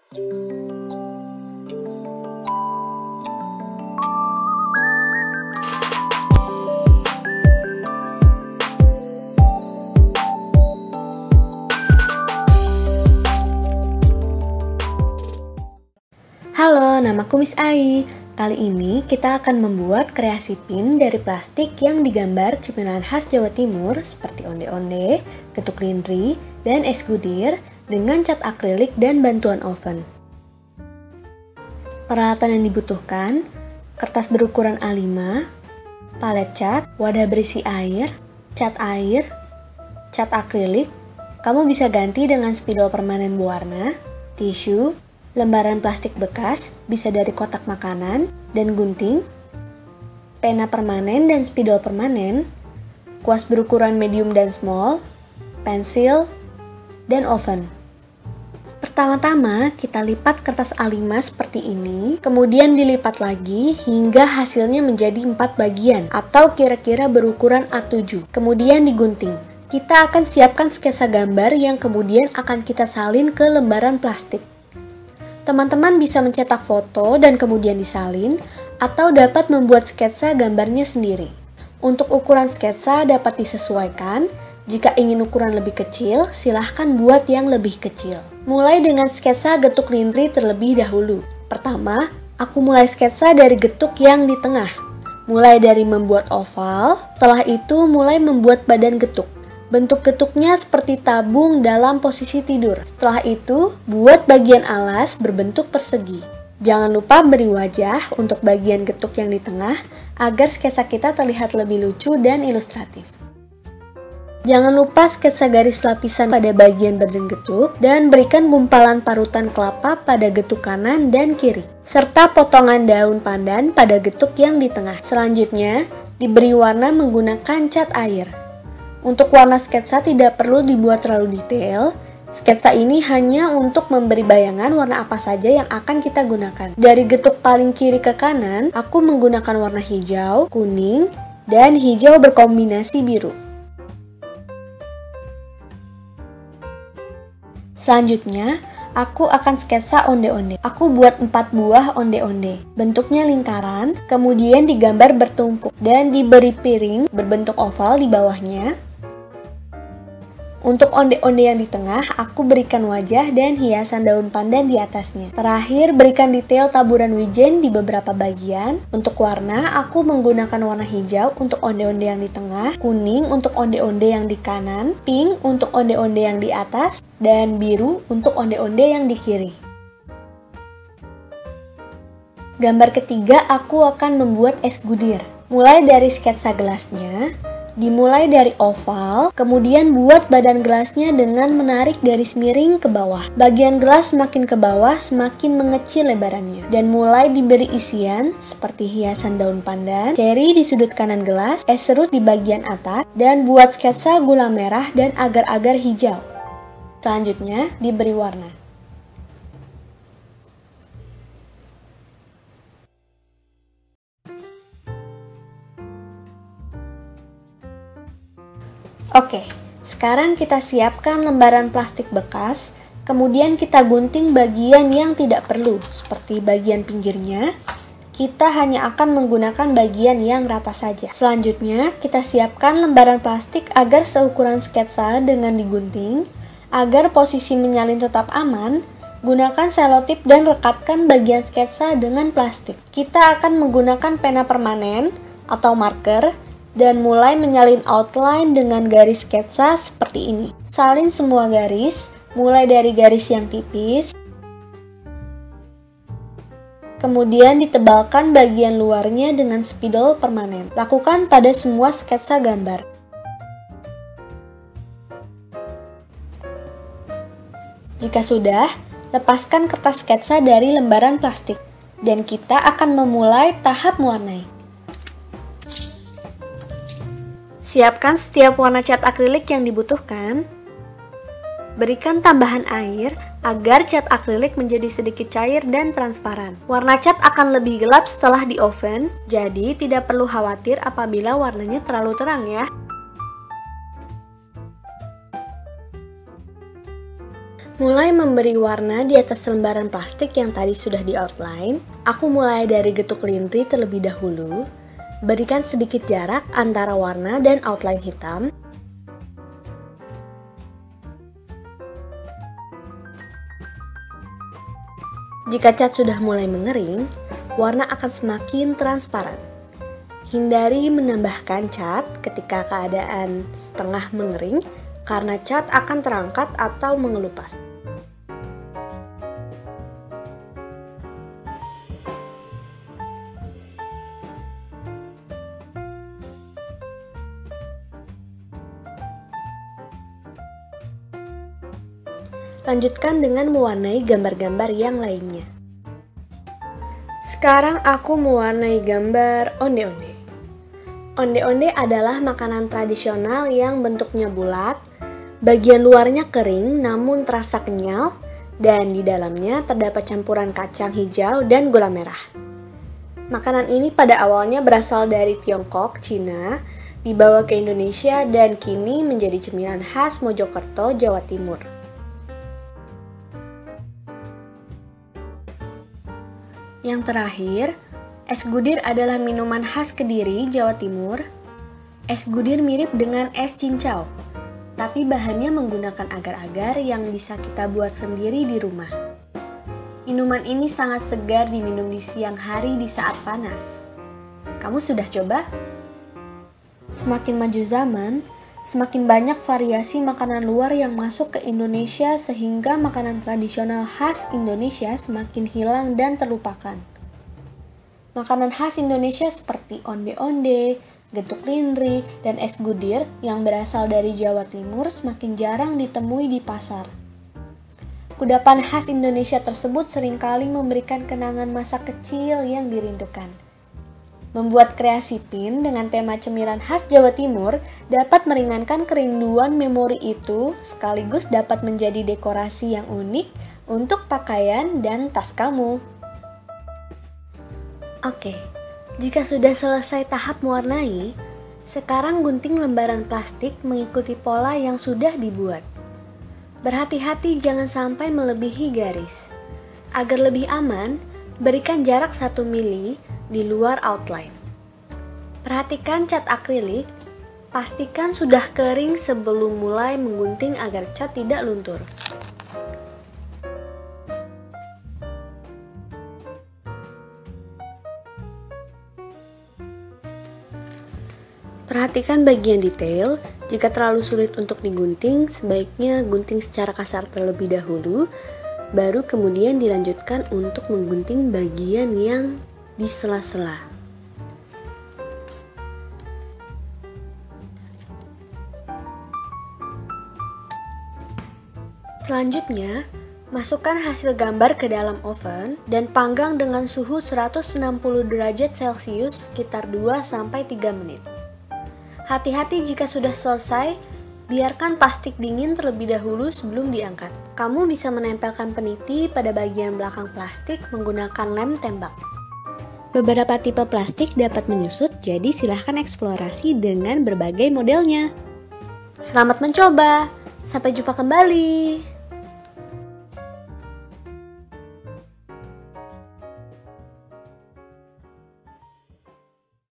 Halo, namaku Miss Ai. Kali ini kita akan membuat kreasi pin dari plastik yang digambar cemilan khas Jawa Timur seperti onde-onde, getuk lindri, dan es gudir dengan cat akrilik dan bantuan oven. Peralatan yang dibutuhkan: kertas berukuran A5, palet cat, wadah berisi air, cat akrilik. Kamu bisa ganti dengan spidol permanen berwarna, tisu, lembaran plastik bekas, bisa dari kotak makanan, dan gunting, pena permanen dan spidol permanen, kuas berukuran medium dan small, pensil, dan oven. Pertama-tama, kita lipat kertas A5 seperti ini, kemudian dilipat lagi hingga hasilnya menjadi 4 bagian, atau kira-kira berukuran A7, kemudian digunting. Kita akan siapkan sketsa gambar yang kemudian akan kita salin ke lembaran plastik. Teman-teman bisa mencetak foto dan kemudian disalin, atau dapat membuat sketsa gambarnya sendiri. Untuk ukuran sketsa dapat disesuaikan. Jika ingin ukuran lebih kecil, silahkan buat yang lebih kecil. Mulai dengan sketsa getuk lindri terlebih dahulu. Pertama, aku mulai sketsa dari getuk yang di tengah. Mulai dari membuat oval, setelah itu mulai membuat badan getuk. Bentuk getuknya seperti tabung dalam posisi tidur. Setelah itu, buat bagian alas berbentuk persegi. Jangan lupa beri wajah untuk bagian getuk yang di tengah, agar sketsa kita terlihat lebih lucu dan ilustratif. Jangan lupa sketsa garis lapisan pada bagian badan getuk, dan berikan gumpalan parutan kelapa pada getuk kanan dan kiri, serta potongan daun pandan pada getuk yang di tengah. Selanjutnya, diberi warna menggunakan cat air. Untuk warna sketsa tidak perlu dibuat terlalu detail. Sketsa ini hanya untuk memberi bayangan warna apa saja yang akan kita gunakan. Dari getuk paling kiri ke kanan, aku menggunakan warna hijau, kuning, dan hijau berkombinasi biru. Selanjutnya, aku akan sketsa onde-onde. Aku buat 4 buah onde-onde. Bentuknya lingkaran, kemudian digambar bertumpuk dan diberi piring berbentuk oval di bawahnya. Untuk onde-onde yang di tengah, aku berikan wajah dan hiasan daun pandan di atasnya. Terakhir, berikan detail taburan wijen di beberapa bagian. Untuk warna, aku menggunakan warna hijau untuk onde-onde yang di tengah, kuning untuk onde-onde yang di kanan, pink untuk onde-onde yang di atas, dan biru untuk onde-onde yang di kiri. Gambar ketiga, aku akan membuat es gudir. Mulai dari sketsa gelasnya, dimulai dari oval, kemudian buat badan gelasnya dengan menarik garis miring ke bawah. Bagian gelas semakin ke bawah, semakin mengecil lebarannya. Dan mulai diberi isian seperti hiasan daun pandan, ceri di sudut kanan gelas, es serut di bagian atas, dan buat sketsa gula merah dan agar-agar hijau. Selanjutnya, diberi warna. Oke, sekarang kita siapkan lembaran plastik bekas, kemudian kita gunting bagian yang tidak perlu, seperti bagian pinggirnya. Kita hanya akan menggunakan bagian yang rata saja. Selanjutnya, kita siapkan lembaran plastik agar seukuran sketsa dengan digunting. Agar posisi menyalin tetap aman, gunakan selotip dan rekatkan bagian sketsa dengan plastik. Kita akan menggunakan pena permanen atau marker, dan mulai menyalin outline dengan garis sketsa seperti ini. Salin semua garis, mulai dari garis yang tipis, kemudian ditebalkan bagian luarnya dengan spidol permanen. Lakukan pada semua sketsa gambar. Jika sudah, lepaskan kertas sketsa dari lembaran plastik, dan kita akan memulai tahap mewarnai. Siapkan setiap warna cat akrilik yang dibutuhkan. Berikan tambahan air agar cat akrilik menjadi sedikit cair dan transparan. Warna cat akan lebih gelap setelah di oven, jadi tidak perlu khawatir apabila warnanya terlalu terang ya. Mulai memberi warna di atas lembaran plastik yang tadi sudah di-outline, aku mulai dari getuk lintri terlebih dahulu. Berikan sedikit jarak antara warna dan outline hitam. Jika cat sudah mulai mengering, warna akan semakin transparan. Hindari menambahkan cat ketika keadaan setengah mengering, karena cat akan terangkat atau mengelupas. Lanjutkan dengan mewarnai gambar-gambar yang lainnya. Sekarang aku mewarnai gambar onde-onde. Onde-onde adalah makanan tradisional yang bentuknya bulat, bagian luarnya kering namun terasa kenyal, dan di dalamnya terdapat campuran kacang hijau dan gula merah. Makanan ini pada awalnya berasal dari Tiongkok, Cina, dibawa ke Indonesia dan kini menjadi cemilan khas Mojokerto, Jawa Timur. Yang terakhir, es gudir adalah minuman khas Kediri, Jawa Timur. Es gudir mirip dengan es cincau, tapi bahannya menggunakan agar-agar yang bisa kita buat sendiri di rumah. Minuman ini sangat segar diminum di siang hari di saat panas. Kamu sudah coba? Semakin maju zaman, semakin banyak variasi makanan luar yang masuk ke Indonesia sehingga makanan tradisional khas Indonesia semakin hilang dan terlupakan. Makanan khas Indonesia seperti onde-onde, getuk lindri, dan es gudir yang berasal dari Jawa Timur semakin jarang ditemui di pasar. Kudapan khas Indonesia tersebut seringkali memberikan kenangan masa kecil yang dirindukan. Membuat kreasi pin dengan tema cemilan khas Jawa Timur dapat meringankan kerinduan memori itu sekaligus dapat menjadi dekorasi yang unik untuk pakaian dan tas kamu. Oke, jika sudah selesai tahap mewarnai, sekarang gunting lembaran plastik mengikuti pola yang sudah dibuat. Berhati-hati jangan sampai melebihi garis. Agar lebih aman, berikan jarak 1 mili di luar outline. Perhatikan cat akrilik, pastikan sudah kering sebelum mulai menggunting agar cat tidak luntur. Perhatikan bagian detail, jika terlalu sulit untuk digunting, sebaiknya gunting secara kasar terlebih dahulu, baru kemudian dilanjutkan untuk menggunting bagian yang di sela-sela. Selanjutnya, masukkan hasil gambar ke dalam oven dan panggang dengan suhu 160 derajat Celcius sekitar 2-3 menit. Hati-hati jika sudah selesai, biarkan plastik dingin terlebih dahulu sebelum diangkat. Kamu bisa menempelkan peniti pada bagian belakang plastik menggunakan lem tembak. Beberapa tipe plastik dapat menyusut, jadi silahkan eksplorasi dengan berbagai modelnya. Selamat mencoba, sampai jumpa kembali.